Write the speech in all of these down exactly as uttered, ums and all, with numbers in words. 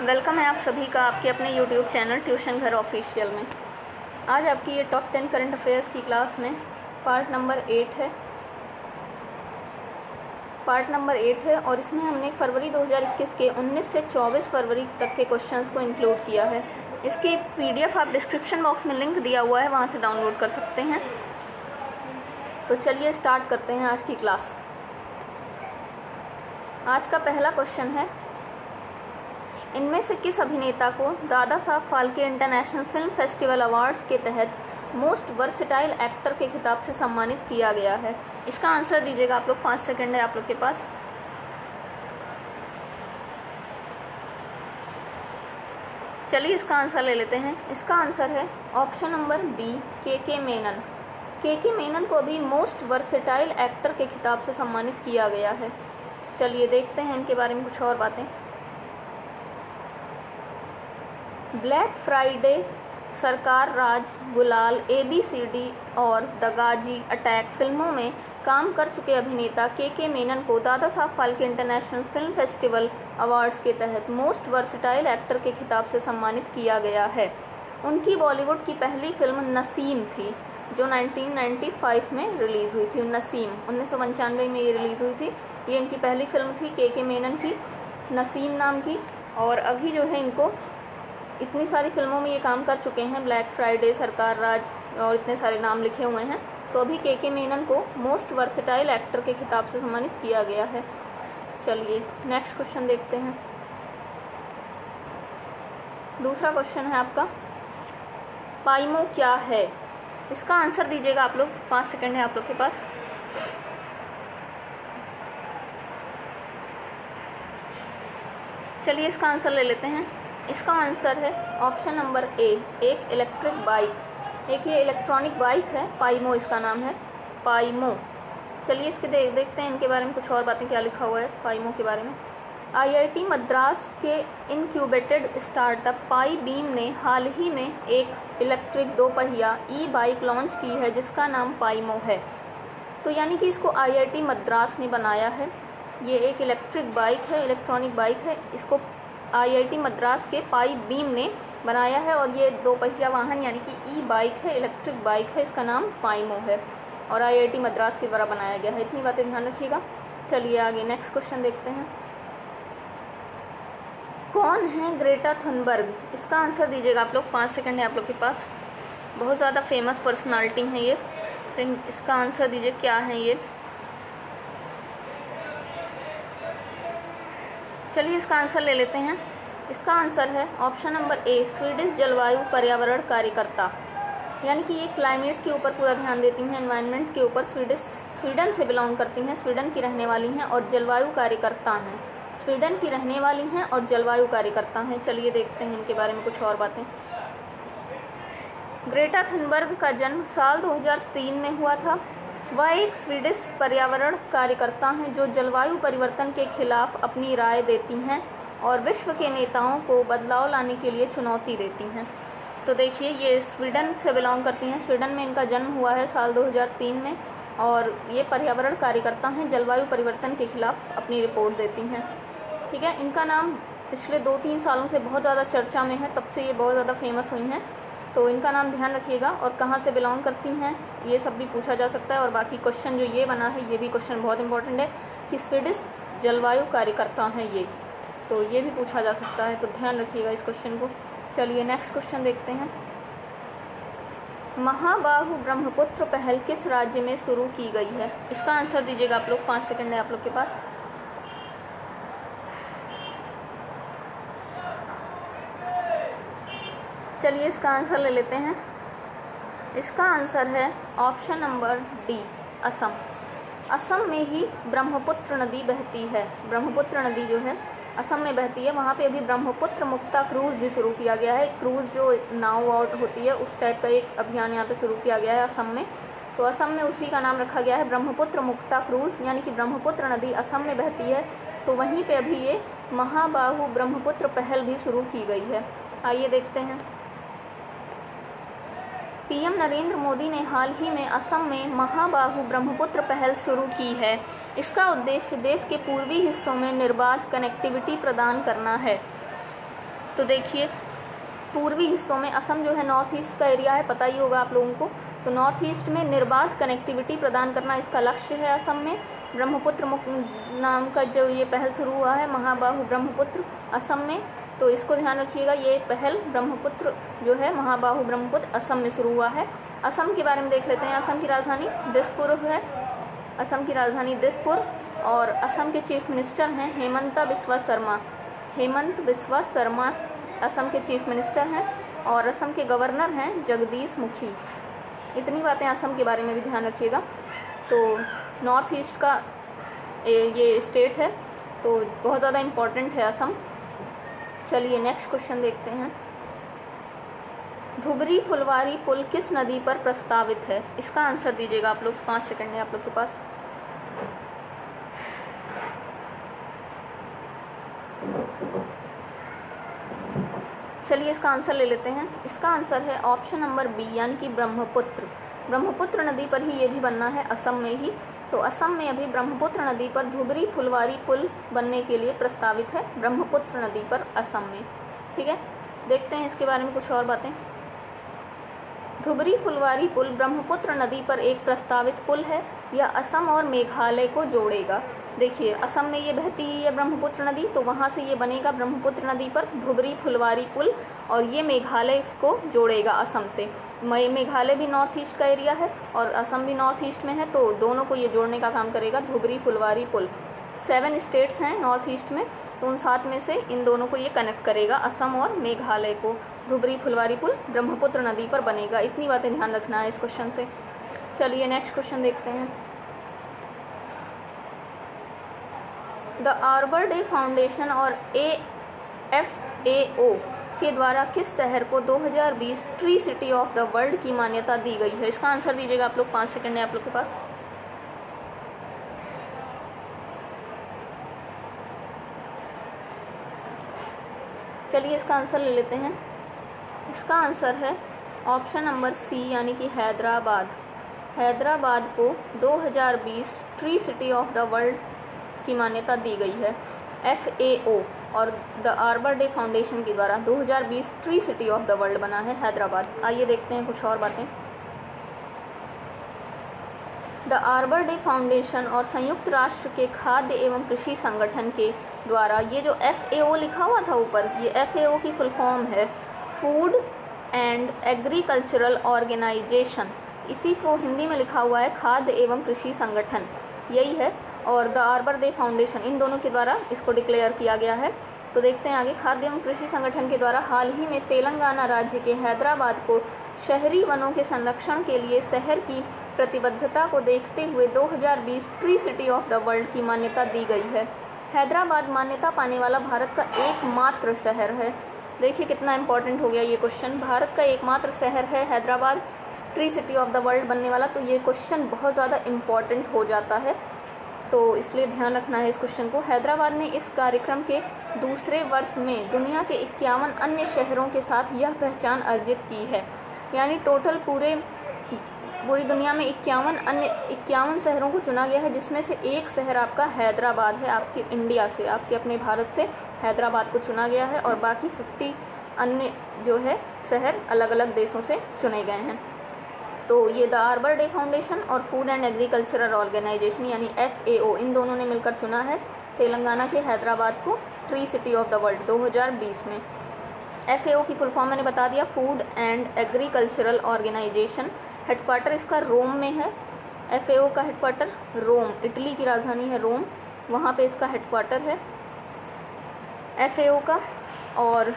Welcome है आप सभी का आपके अपने यूट्यूब चैनल ट्यूशन घर ऑफिशियल में। आज आपकी ये टॉप टेन करंट अफेयर्स की क्लास में पार्ट नंबर एट है पार्ट नंबर एट है और इसमें हमने फरवरी दो हज़ार इक्कीस के उन्नीस से चौबीस फरवरी तक के क्वेश्चंस को इंक्लूड किया है। इसकी पीडीएफ आप डिस्क्रिप्शन बॉक्स में लिंक दिया हुआ है, वहाँ से डाउनलोड कर सकते हैं। तो चलिए स्टार्ट करते हैं आज की क्लास। आज का पहला क्वेश्चन है, इनमें से किस अभिनेता को Dada Saheb Phalke international film festival awards के तहत मोस्ट वर्सेटाइल एक्टर के खिताब से सम्मानित किया गया है? इसका आंसर दीजिएगा आप लोग, पाँच सेकंड है आप लोग के पास। चलिए इसका आंसर ले लेते हैं। इसका आंसर है ऑप्शन नंबर बी, के के मेनन। के के मेनन को अभी मोस्ट वर्सेटाइल एक्टर के खिताब से सम्मानित किया गया है। चलिए देखते हैं इनके बारे में कुछ और बातें। Black Friday, Sarkar Raj, Gulaal, A B C D और द गाजी अटैक फिल्मों में काम कर चुके अभिनेता के के मेनन को Dada Saheb Phalke international film festival awards के तहत मोस्ट वर्सेटाइल एक्टर के खिताब से सम्मानित किया गया है। उनकी बॉलीवुड की पहली फिल्म नसीम थी, जो उन्नीस सौ पचानवे में रिलीज़ हुई थी। नसीम उन्नीस सौ पंचानवे में ये रिलीज़ हुई थी। ये इनकी पहली फिल्म थी के के मेनन की, नसीम नाम की। और अभी जो है इनको इतनी सारी फिल्मों में ये काम कर चुके हैं, ब्लैक फ्राइडे, सरकार राज और इतने सारे नाम लिखे हुए हैं। तो अभी के के मेनन को मोस्ट वर्सेटाइल एक्टर के खिताब से सम्मानित किया गया है। चलिए नेक्स्ट क्वेश्चन देखते हैं। दूसरा क्वेश्चन है आपका, पाइमो क्या है? इसका आंसर दीजिएगा आप लोग, पाँच सेकंड है आप लोग के पास। चलिए इसका आंसर ले लेते हैं। इसका आंसर है ऑप्शन नंबर ए, एक इलेक्ट्रिक बाइक। एक ये इलेक्ट्रॉनिक बाइक है, पाइमो इसका नाम है, पाइमो। चलिए इसके देख देखते हैं इनके बारे में कुछ और बातें, क्या लिखा हुआ है पाइमो के बारे में। आई आई टी मद्रास के इनक्यूबेटेड स्टार्टअप पाई बीम ने हाल ही में एक इलेक्ट्रिक दो पहिया ई बाइक लॉन्च की है जिसका नाम पाइमो है। तो यानी कि इसको आई आई टी मद्रास ने बनाया है। ये एक इलेक्ट्रिक बाइक है, इलेक्ट्रॉनिक बाइक है। इसको आई आई टी मद्रास के पाई बीम ने बनाया है और ये दो पहिया वाहन यानी कि ई बाइक है, इलेक्ट्रिक बाइक है। इसका नाम पाइमो है और आई आई टी मद्रास के द्वारा बनाया गया है। इतनी बातें ध्यान रखिएगा। चलिए आगे नेक्स्ट क्वेश्चन देखते हैं। कौन है ग्रेटा थुनबर्ग? इसका आंसर दीजिएगा आप लोग, पाँच सेकंड है आप लोग के पास। बहुत ज़्यादा फेमस पर्सनालिटी है ये, तो इसका आंसर दीजिए क्या है ये। चलिए इसका आंसर ले लेते हैं। इसका आंसर है ऑप्शन नंबर ए, स्वीडिश जलवायु पर्यावरण कार्यकर्ता। यानी कि ये क्लाइमेट के ऊपर पूरा ध्यान देती हैं, एनवायरनमेंट के ऊपर। स्वीडिश स्वीडन से बिलोंग करती हैं, स्वीडन की रहने वाली हैं और जलवायु कार्यकर्ता हैं। स्वीडन की रहने वाली हैं और जलवायु कार्यकर्ता हैं। चलिए देखते हैं इनके बारे में कुछ और बातें। ग्रेटा थुनबर्ग का जन्म साल दो हज़ार तीन में हुआ था। वह एक स्वीडिश पर्यावरण कार्यकर्ता हैं जो जलवायु परिवर्तन के खिलाफ अपनी राय देती हैं और विश्व के नेताओं को बदलाव लाने के लिए चुनौती देती हैं। तो देखिए ये स्वीडन से बिलोंग करती हैं, स्वीडन में इनका जन्म हुआ है साल दो हज़ार तीन में और ये पर्यावरण कार्यकर्ता हैं, जलवायु परिवर्तन के खिलाफ अपनी रिपोर्ट देती हैं। ठीक है, इनका नाम पिछले दो तीन सालों से बहुत ज़्यादा चर्चा में है, तब से ये बहुत ज़्यादा फेमस हुई हैं। तो इनका नाम ध्यान रखिएगा और कहाँ से बिलोंग करती हैं ये सब भी पूछा जा सकता है। और बाकी क्वेश्चन जो ये बना है ये भी क्वेश्चन बहुत इंपॉर्टेंट है कि स्वीडिश जलवायु कार्यकर्ता हैं ये, तो ये भी पूछा जा सकता है, तो ध्यान रखिएगा इस क्वेश्चन को। चलिए नेक्स्ट क्वेश्चन देखते हैं। महाबाहु ब्रह्मपुत्र पहल किस राज्य में शुरू की गई है? इसका आंसर दीजिएगा आप लोग, पाँच सेकंड है आप लोग के पास। चलिए इसका आंसर ले लेते हैं। इसका आंसर है option number D, Assam. Assam में ही ब्रह्मपुत्र नदी बहती है। ब्रह्मपुत्र नदी जो है असम में बहती है। वहाँ पे अभी ब्रह्मपुत्र मुक्ता क्रूज़ भी शुरू किया गया है। क्रूज़ जो नाव आउट होती है उस टाइप का एक अभियान यहाँ पे शुरू किया गया है असम में। तो असम में उसी का नाम रखा गया है ब्रह्मपुत्र मुक्ता क्रूज़, यानी कि ब्रह्मपुत्र नदी असम में बहती है। तो वहीं पे अभी ये महाबाहु ब्रह्मपुत्र पहल भी शुरू की गई है। आइए देखते हैं। पीएम नरेंद्र मोदी ने हाल ही में असम में महाबाहु ब्रह्मपुत्र पहल शुरू की है। इसका उद्देश्य देश के पूर्वी हिस्सों में निर्बाध कनेक्टिविटी प्रदान करना है। तो देखिए पूर्वी हिस्सों में असम जो है नॉर्थ ईस्ट का एरिया है, पता ही होगा आप लोगों को। तो नॉर्थ ईस्ट में निर्बाध कनेक्टिविटी प्रदान करना इसका लक्ष्य है असम में। ब्रह्मपुत्र नाम का जो ये पहल शुरू हुआ है, महाबाहु ब्रह्मपुत्र असम में, तो इसको ध्यान रखिएगा। ये पहल ब्रह्मपुत्र जो है महाबाहु ब्रह्मपुत्र असम में शुरू हुआ है। असम के बारे में देख लेते हैं। असम की राजधानी दिसपुर है, असम की राजधानी दिसपुर। और असम के चीफ मिनिस्टर हैं हेमंता बिस्वा शर्मा। हेमंत बिस्वा शर्मा असम के चीफ मिनिस्टर हैं। और असम के गवर्नर हैं जगदीश मुखी। इतनी बातें असम के बारे में भी ध्यान रखिएगा। तो नॉर्थ ईस्ट का ये स्टेट है, तो बहुत ज़्यादा इम्पोर्टेंट है असम। चलिए नेक्स्ट क्वेश्चन देखते हैं। धुबरी फुलवारी पुल किस नदी पर प्रस्तावित है? इसका आंसर दीजिएगा आप लोग, पाँच सेकंड है आप लोग के पास। चलिए इसका आंसर ले लेते हैं। इसका आंसर है ऑप्शन नंबर बी, यानी कि ब्रह्मपुत्र। ब्रह्मपुत्र नदी पर ही ये भी बनना है, असम में ही। तो असम में अभी ब्रह्मपुत्र नदी पर धुबरी फुलवारी पुल बनने के लिए प्रस्तावित है, ब्रह्मपुत्र नदी पर असम में। ठीक है, देखते हैं इसके बारे में कुछ और बातें। धुबरी फुलवारी पुल ब्रह्मपुत्र नदी पर एक प्रस्तावित पुल है। यह असम और मेघालय को जोड़ेगा। देखिए असम में ये बहती है ब्रह्मपुत्र नदी, तो वहाँ से ये बनेगा ब्रह्मपुत्र नदी पर धुबरी फुलवारी पुल, और ये मेघालय को जोड़ेगा असम से। मेघालय भी नॉर्थ ईस्ट का एरिया है और असम भी नॉर्थ ईस्ट में है, तो दोनों को ये जोड़ने का काम करेगा धुबरी फुलवारी पुल। सेवन स्टेट्स हैं नॉर्थ ईस्ट में, तो उन सात में से इन दोनों को ये कनेक्ट करेगा, असम और मेघालय को। धुबरी फुलवारी पुल ब्रह्मपुत्र नदी पर बनेगा। इतनी बातें ध्यान रखना है इस क्वेश्चन से। चलिए नेक्स्ट क्वेश्चन देखते हैं। द आर्बर डे फाउंडेशन और ए एफ ए ओ के द्वारा किस शहर को दो हज़ार बीस tree city of the world की मान्यता दी गई है? इसका आंसर दीजिएगा आप लोग, पाँच सेकंड है आप लोग के पास। चलिए इसका आंसर ले लेते हैं। इसका आंसर है ऑप्शन नंबर सी, यानी कि हैदराबाद। हैदराबाद को दो हज़ार बीस tree city of the world की मान्यता दी गई है, एफ ए ओ और द आर्बर डे फाउंडेशन के द्वारा। दो हज़ार बीस tree city of the world बना है हैदराबाद। आइए देखते हैं कुछ और बातें। द आर्बर डे फाउंडेशन और संयुक्त राष्ट्र के खाद्य एवं कृषि संगठन के द्वारा, ये जो एफ ए ओ लिखा हुआ था ऊपर, ये एफ ए ओ की फुल फॉर्म है फूड एंड एग्रीकल्चरल ऑर्गेनाइजेशन। इसी को हिंदी में लिखा हुआ है खाद्य एवं कृषि संगठन, यही है। और द आर्बर डे फाउंडेशन, इन दोनों के द्वारा इसको डिक्लेयर किया गया है। तो देखते हैं आगे। खाद्य एवं कृषि संगठन के द्वारा हाल ही में तेलंगाना राज्य के हैदराबाद को शहरी वनों के संरक्षण के लिए शहर की प्रतिबद्धता को देखते हुए दो हज़ार बीस tree city of the world की मान्यता दी गई है। हैदराबाद मान्यता पाने वाला भारत का एकमात्र शहर है। देखिए कितना इंपॉर्टेंट हो गया ये क्वेश्चन। भारत का एकमात्र शहर है Hyderabad tree city of the world बनने वाला, तो ये क्वेश्चन बहुत ज़्यादा इम्पॉर्टेंट हो जाता है, तो इसलिए ध्यान रखना है इस क्वेश्चन को। हैदराबाद ने इस कार्यक्रम के दूसरे वर्ष में दुनिया के इक्यावन अन्य शहरों के साथ यह पहचान अर्जित की है। यानी टोटल पूरे पूरी दुनिया में इक्यावन अन्य इक्यावन शहरों को चुना गया है, जिसमें से एक शहर आपका हैदराबाद है, आपके इंडिया से, आपके अपने भारत से हैदराबाद को चुना गया है, और बाकी फिफ्टी अन्य जो है शहर अलग अलग देशों से चुने गए हैं। तो ये द आर्बर डे फाउंडेशन और फूड एंड एग्रीकल्चरल ऑर्गेनाइजेशन यानी एफ ए ओ, इन दोनों ने मिलकर चुना है तेलंगाना के हैदराबाद को tree city of the world दो हज़ार बीस में। एफ ए ओ की फुल फॉर्म मैंने बता दिया, food and agricultural organisation. Headquarter इसका रोम में है। एफ ए ओ का हेडक्वार्टर रोम, इटली की राजधानी है रोम, वहाँ पे इसका हेडक्वार्टर है एफ ए ओ का। और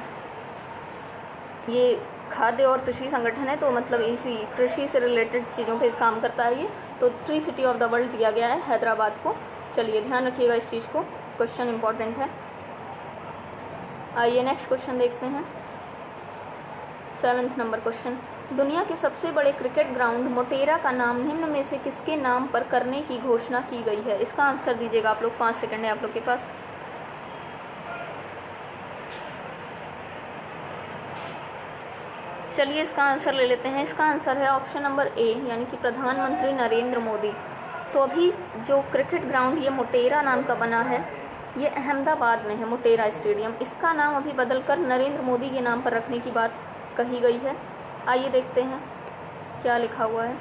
ये खाद्य और कृषि संगठन है, तो मतलब इसी कृषि से रिलेटेड चीज़ों पे काम करता है ये। तो tree city of the world दिया गया है हैदराबाद को। चलिए ध्यान रखिएगा इस चीज़ को, क्वेश्चन इंपॉर्टेंट है। आइए नेक्स्ट क्वेश्चन देखते हैं। Seventh number question. दुनिया के सबसे बड़े क्रिकेट ग्राउंड मोटेरा का नाम निम्न में से किसके नाम पर करने की घोषणा की गई है? इसका आंसर दीजिएगा आप लोग, पाँच सेकंड है आप लोग के पास। चलिए इसका आंसर ले लेते हैं। इसका आंसर है ऑप्शन नंबर ए, यानी कि प्रधानमंत्री नरेंद्र मोदी। तो अभी जो क्रिकेट ग्राउंड ये मोटेरा नाम का बना है, ये अहमदाबाद में है मोटेरा स्टेडियम। इसका नाम अभी बदलकर नरेंद्र मोदी के नाम पर रखने की बात कही गई है। आइए देखते हैं क्या लिखा हुआ है।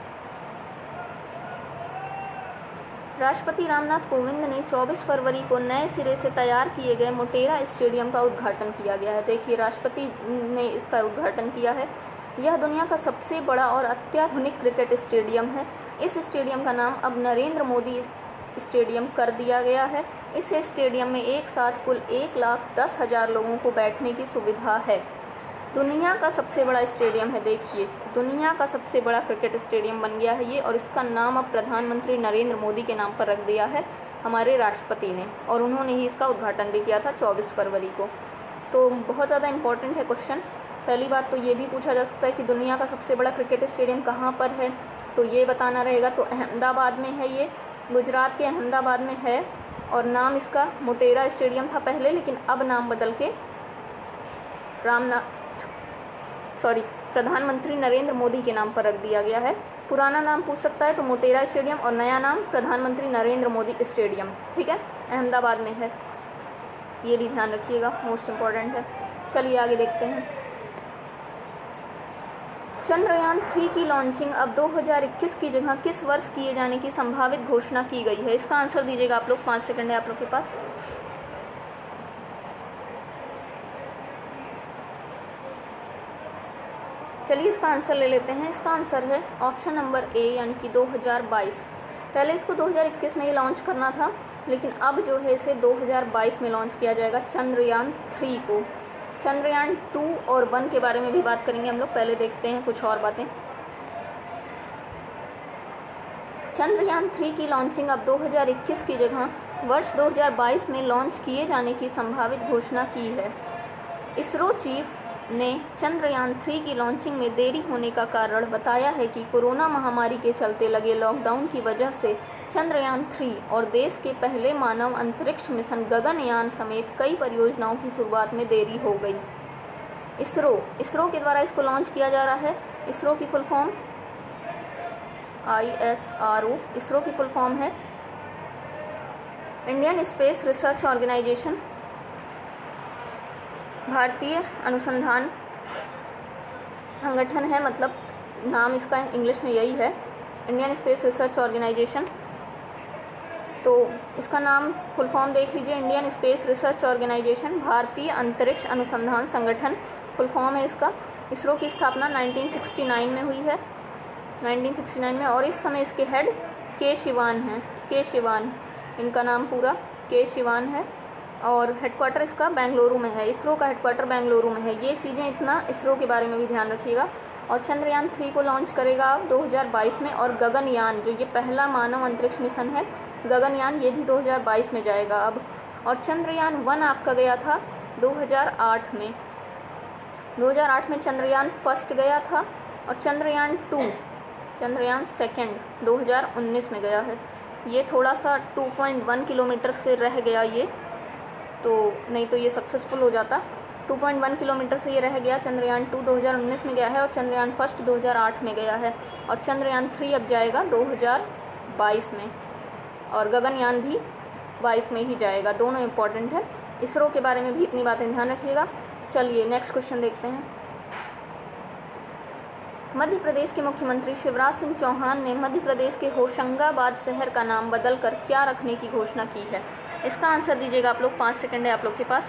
राष्ट्रपति रामनाथ कोविंद ने चौबीस फरवरी को नए सिरे से तैयार किए गए मोटेरा स्टेडियम का उद्घाटन किया गया है। देखिए, राष्ट्रपति ने इसका उद्घाटन किया है। यह दुनिया का सबसे बड़ा और अत्याधुनिक क्रिकेट स्टेडियम है। इस स्टेडियम का नाम अब नरेंद्र मोदी स्टेडियम कर दिया गया है। इस स्टेडियम में एक साथ कुल एक लाख दस हज़ार लोगों को बैठने की सुविधा है। दुनिया का सबसे बड़ा स्टेडियम है। देखिए, दुनिया का सबसे बड़ा क्रिकेट स्टेडियम बन गया है ये, और इसका नाम अब प्रधानमंत्री नरेंद्र मोदी के नाम पर रख दिया है हमारे राष्ट्रपति ने, और उन्होंने ही इसका उद्घाटन भी किया था चौबीस फरवरी को। तो बहुत ज़्यादा इम्पोर्टेंट है क्वेश्चन। पहली बात तो ये भी पूछा जा सकता है कि दुनिया का सबसे बड़ा क्रिकेट स्टेडियम कहाँ पर है, तो ये बताना रहेगा। तो अहमदाबाद में है ये, गुजरात के अहमदाबाद में है, और नाम इसका मोटेरा स्टेडियम था पहले, लेकिन अब नाम बदल के रामनाथ सॉरी प्रधानमंत्री नरेंद्र मोदी के नाम पर रख दिया गया है। पुराना नाम पूछ सकता है तो मोटेरा स्टेडियम, और नया नाम प्रधानमंत्री नरेंद्र मोदी स्टेडियम, ठीक है, अहमदाबाद में है। ये भी ध्यान रखिएगा, मोस्ट इम्पॉर्टेंट है। चलिए आगे देखते हैं। चंद्रयान थ्री की लॉन्चिंग अब दो हज़ार इक्कीस की जगह किस वर्ष किए जाने की संभावित घोषणा की गई है? इसका आंसर दीजिएगा आप लोग, पाँच सेकंड है आप लोग के पास। चलिए इसका आंसर ले लेते हैं। इसका आंसर है ऑप्शन नंबर ए, यानी कि दो हज़ार बाईस। पहले इसको दो हज़ार इक्कीस में ये लॉन्च करना था, लेकिन अब जो है इसे दो हज़ार बाईस में लॉन्च किया जाएगा चंद्रयान थ्री को। चंद्रयान टू और वन के बारे में भी बात करेंगे हम लोग। पहले देखते हैं कुछ और बातें। चंद्रयान थ्री की लॉन्चिंग अब दो हज़ार इक्कीस की जगह वर्ष दो हज़ार बाईस में लॉन्च किए जाने की संभावित घोषणा की है। इसरो चीफ ने चंद्रयान थ्री की लॉन्चिंग में देरी होने का कारण बताया है कि कोरोना महामारी के चलते लगे लॉकडाउन की वजह से चंद्रयान थ्री और देश के पहले मानव अंतरिक्ष मिशन गगनयान समेत कई परियोजनाओं की शुरुआत में देरी हो गई। इसरो इसरो के द्वारा इसको लॉन्च किया जा रहा है। इसरो की full form I S R O. ISRO की फुल फॉर्म है इंडियन स्पेस रिसर्च ऑर्गेनाइजेशन, भारतीय अनुसंधान संगठन है, मतलब नाम इसका इंग्लिश में यही है, इंडियन स्पेस रिसर्च ऑर्गेनाइजेशन। तो इसका नाम फुल फॉर्म देख लीजिए, इंडियन स्पेस रिसर्च ऑर्गेनाइजेशन, भारतीय अंतरिक्ष अनुसंधान संगठन फुल फॉर्म है इसका। इसरो की स्थापना उन्नीस सौ उनहत्तर में हुई है, उन्नीस सौ उनहत्तर में, और इस समय इसके हेड के शिवान हैं। के शिवान इनका नाम पूरा के शिवान है, और हेडक्वार्टर इसका बेंगलुरु में है। इसरो का हेडक्वार्टर बेंगलुरु में है। ये चीज़ें इतना इसरो के बारे में भी ध्यान रखिएगा। और चंद्रयान थ्री को लॉन्च करेगा अब दो हज़ार बाईस में, और गगनयान जो ये पहला मानव अंतरिक्ष मिशन है गगनयान, ये भी दो हज़ार बाईस में जाएगा अब। और चंद्रयान वन आपका गया था दो हज़ार आठ में। दो हज़ार आठ में चंद्रयान फर्स्ट गया था, और चंद्रयान टू चंद्रयान सेकेंड दो हज़ार उन्नीस में गया है। ये थोड़ा सा टू पॉइंट वन किलोमीटर से रह गया ये, तो नहीं तो ये सक्सेसफुल हो जाता। टू पॉइंट वन किलोमीटर से ये रह गया। चंद्रयान टू दो हज़ार उन्नीस में गया है, और चंद्रयान फर्स्ट दो हज़ार आठ में गया है, और चंद्रयान थ्री अब जाएगा दो हज़ार बाईस में, और गगनयान भी बाईस में ही जाएगा। दोनों इम्पॉर्टेंट है। इसरो के बारे में भी इतनी बातें ध्यान रखिएगा। चलिए नेक्स्ट क्वेश्चन देखते हैं। मध्य प्रदेश के मुख्यमंत्री शिवराज सिंह चौहान ने मध्य प्रदेश के होशंगाबाद शहर का नाम बदलकर क्या रखने की घोषणा की है? इसका आंसर दीजिएगा आप लोग, पाँच सेकंड है आप लोग के पास।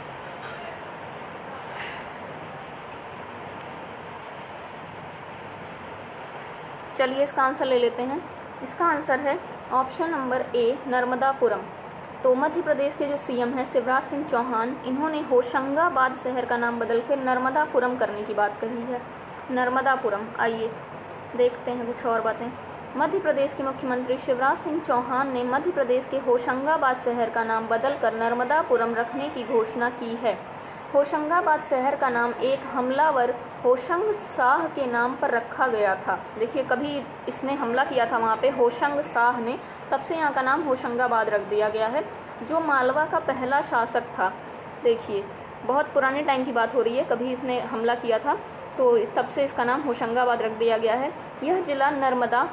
चलिए इसका आंसर ले लेते हैं। इसका आंसर है ऑप्शन नंबर ए, नर्मदापुरम। तो मध्य प्रदेश के जो सीएम हैं शिवराज सिंह चौहान, इन्होंने होशंगाबाद शहर का नाम बदलकर नर्मदापुरम करने की बात कही है। नर्मदापुरम। आइए देखते हैं कुछ और बातें। मध्य प्रदेश के मुख्यमंत्री शिवराज सिंह चौहान ने मध्य प्रदेश के होशंगाबाद शहर का नाम बदलकर नर्मदापुरम रखने की घोषणा की है। होशंगाबाद शहर का नाम एक हमलावर होशंग शाह के नाम पर रखा गया था। देखिए, कभी इसने हमला किया था वहाँ पे होशंग शाह ने, तब से यहाँ का नाम होशंगाबाद रख दिया गया है, जो मालवा का पहला शासक था। देखिए, बहुत पुराने टाइम की बात हो रही है, कभी इसने हमला किया था, तो तब से इसका नाम होशंगाबाद रख दिया गया है। यह जिला नर्मदा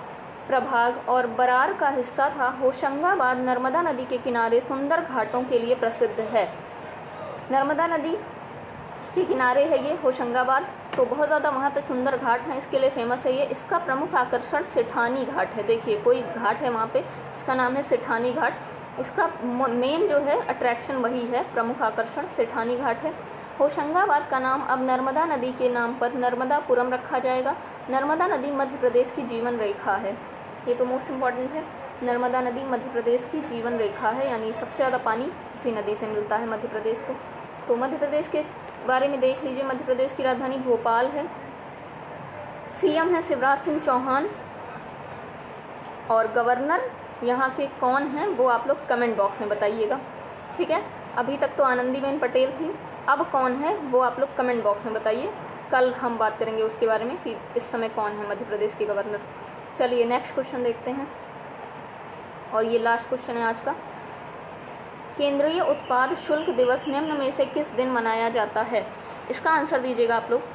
प्रभाग और बरार का हिस्सा था। होशंगाबाद नर्मदा नदी के किनारे सुंदर घाटों के लिए प्रसिद्ध है। नर्मदा नदी के किनारे है ये होशंगाबाद, तो बहुत ज़्यादा वहाँ पे सुंदर घाट हैं, इसके लिए फेमस है ये। इसका प्रमुख आकर्षण सेठानी घाट है। देखिए कोई घाट है वहाँ पे, इसका नाम है सेठानी घाट। इसका मेन जो है अट्रैक्शन वही है, प्रमुख आकर्षण सेठानी घाट है। होशंगाबाद का नाम अब नर्मदा नदी के नाम पर नर्मदापुरम रखा जाएगा। नर्मदा नदी मध्य प्रदेश की जीवन रेखा है, ये तो मोस्ट इम्पॉर्टेंट है। नर्मदा नदी मध्य प्रदेश की जीवन रेखा है, यानी सबसे ज़्यादा पानी इसी नदी से मिलता है मध्य प्रदेश को। तो मध्य प्रदेश के बारे में देख लीजिए। मध्य प्रदेश की राजधानी भोपाल है। सीएम है शिवराज सिंह चौहान, और गवर्नर यहाँ के कौन हैं वो आप लोग कमेंट बॉक्स में बताइएगा, ठीक है। अभी तक तो आनंदीबेन पटेल थी, अब कौन है वो आप लोग कमेंट बॉक्स में बताइए। कल हम बात करेंगे उसके बारे में कि इस समय कौन है मध्य प्रदेश के गवर्नर। चलिए नेक्स्ट क्वेश्चन देखते हैं, और ये लास्ट क्वेश्चन है आज का। केंद्रीय उत्पाद शुल्क दिवस निम्न में से किस दिन मनाया जाता है? इसका आंसर दीजिएगा आप लोग।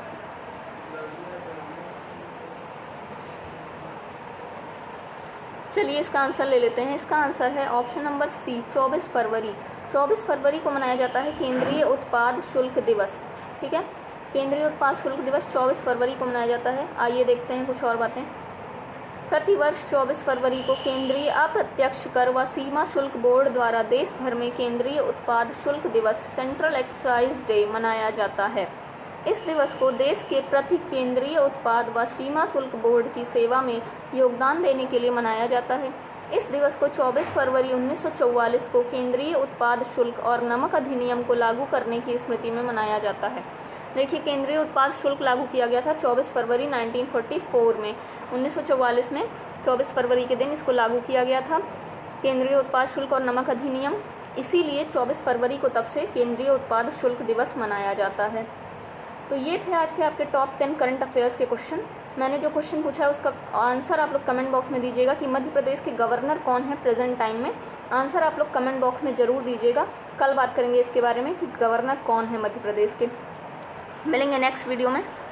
चलिए इसका आंसर ले लेते हैं। इसका आंसर है ऑप्शन नंबर सी, चौबीस फरवरी। चौबीस फरवरी को मनाया जाता है केंद्रीय उत्पाद शुल्क दिवस, ठीक है। केंद्रीय उत्पाद शुल्क दिवस चौबीस फरवरी को मनाया जाता है। आइए देखते हैं कुछ और बातें। प्रतिवर्ष चौबीस फरवरी को केंद्रीय अप्रत्यक्ष कर व सीमा शुल्क बोर्ड द्वारा देश भर में केंद्रीय उत्पाद शुल्क दिवस सेंट्रल एक्साइज डे मनाया जाता है। इस दिवस को देश के प्रति केंद्रीय उत्पाद व सीमा शुल्क बोर्ड की सेवा में योगदान देने के लिए मनाया जाता है। इस दिवस को चौबीस फरवरी उन्नीस सौ चौवालीस को केंद्रीय उत्पाद शुल्क और नमक अधिनियम को लागू करने की स्मृति में मनाया जाता है। देखिए केंद्रीय उत्पाद शुल्क लागू किया गया था चौबीस फरवरी उन्नीस सौ चौवालीस में। उन्नीस सौ चौवालीस में चौबीस फरवरी के दिन इसको लागू किया गया था, केंद्रीय उत्पाद शुल्क और नमक अधिनियम। इसीलिए चौबीस फरवरी को तब से केंद्रीय उत्पाद शुल्क दिवस मनाया जाता है। तो ये थे आज के आपके टॉप टेन करंट अफेयर्स के क्वेश्चन। मैंने जो क्वेश्चन पूछा है उसका आंसर आप लोग कमेंट बॉक्स में दीजिएगा कि मध्य प्रदेश के गवर्नर कौन है प्रेजेंट टाइम में। आंसर आप लोग कमेंट बॉक्स में ज़रूर दीजिएगा। कल बात करेंगे इसके बारे में कि गवर्नर कौन है मध्य प्रदेश के। मिलेंगे नेक्स्ट वीडियो में।